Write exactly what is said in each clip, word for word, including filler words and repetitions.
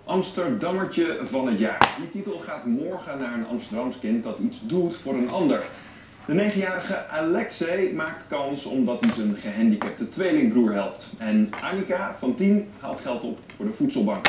Amsterdammertje van het jaar. Die titel gaat morgen naar een Amsterdams kind dat iets doet voor een ander. De negenjarige Alexei maakt kans omdat hij zijn gehandicapte tweelingbroer helpt. En Annika van tien haalt geld op voor de voedselbank.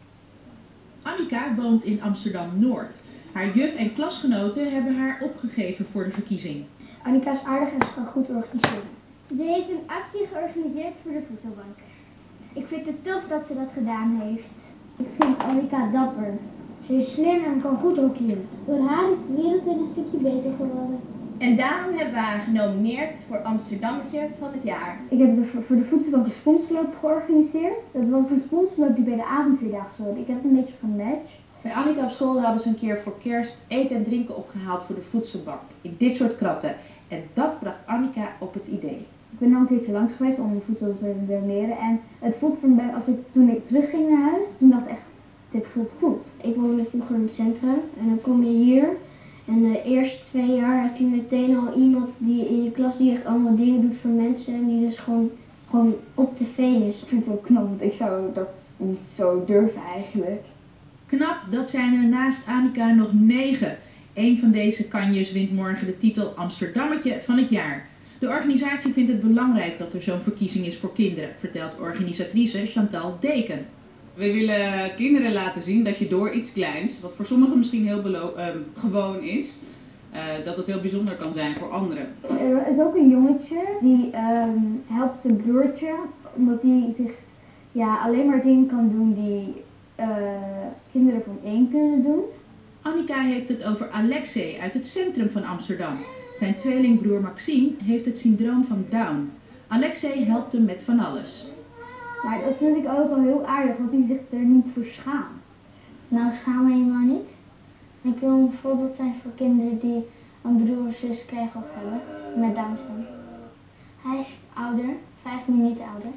Annika woont in Amsterdam-Noord. Haar juf en klasgenoten hebben haar opgegeven voor de verkiezing. Annika is aardig en ze kan goed organiseren. Ze heeft een actie georganiseerd voor de voedselbank. Ik vind het tof dat ze dat gedaan heeft. Ik vind Annika dapper. Ze is slim en kan goed hockeyen. Door haar is de wereld weer een stukje beter geworden. En daarom hebben we haar genomineerd voor Amsterdammetje van het jaar. Ik heb de, voor de voedselbank een sponsorloop georganiseerd. Dat was een sponsorloop die bij de avondvierdaagse hoorde. Ik heb een beetje gematcht. Bij Annika op school hadden ze een keer voor kerst eten en drinken opgehaald voor de voedselbank. In dit soort kratten. En dat bracht Annika op het idee. Ik ben al een keertje langs geweest om voedsel te doneren. En het voelt voor mij, als ik, toen ik terugging naar huis, toen dacht ik echt, dit voelt goed. Ik woonde vroeger in het centrum en dan kom je hier. En de eerste twee jaar heb je meteen al iemand die in je klas die echt allemaal dingen doet voor mensen. En die dus gewoon, gewoon op tv is. Ik vind het ook knap, want ik zou dat niet zo durven eigenlijk. Knap, dat zijn er naast Annika nog negen. Eén van deze kanjes wint morgen de titel Amsterdammetje van het jaar. De organisatie vindt het belangrijk dat er zo'n verkiezing is voor kinderen, vertelt organisatrice Chantal Deken. We willen kinderen laten zien dat je door iets kleins, wat voor sommigen misschien heel uh, gewoon is, uh, dat het heel bijzonder kan zijn voor anderen. Er is ook een jongetje die um, helpt zijn broertje, omdat hij zich ja, alleen maar dingen kan doen die uh, kinderen van één kunnen doen. Annika heeft het over Alexei uit het centrum van Amsterdam. Zijn tweelingbroer Maxime heeft het syndroom van Down. Alexei helpt hem met van alles. Maar dat vind ik ook wel heel aardig, want hij zich er niet voor schaamt. Nou, schaam me helemaal niet. Ik wil een voorbeeld zijn voor kinderen die een broer of zus krijgen of hebben met Down syndroom. Hij is ouder, vijf minuten ouder.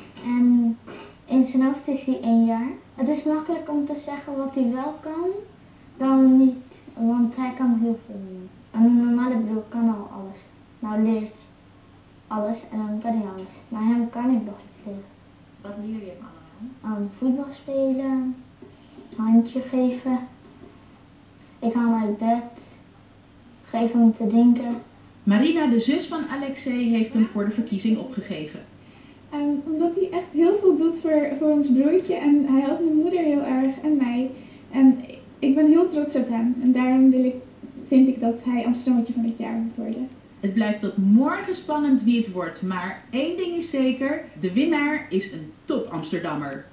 En in zijn hoofd is hij één jaar. Het is makkelijk om te zeggen wat hij wel kan, dan niet, want hij kan heel veel doen. Een normale broer kan al alles. Nou, leert alles en dan kan hij alles. Maar hem kan ik nog iets leren. Wat leer je hem allemaal? Um, voetbal spelen, handje geven. Ik haal hem uit bed, geef hem te drinken. Marina, de zus van Alexei, heeft hem voor de verkiezing opgegeven. Um, omdat hij echt heel veel doet voor, voor ons broertje en hij helpt mijn moeder heel erg en mij. En ik ben heel trots op hem en daarom wil ik, vind ik dat hij Amsterdammetje van het jaar moet worden. Het blijft tot morgen spannend wie het wordt, maar één ding is zeker, de winnaar is een top Amsterdammer.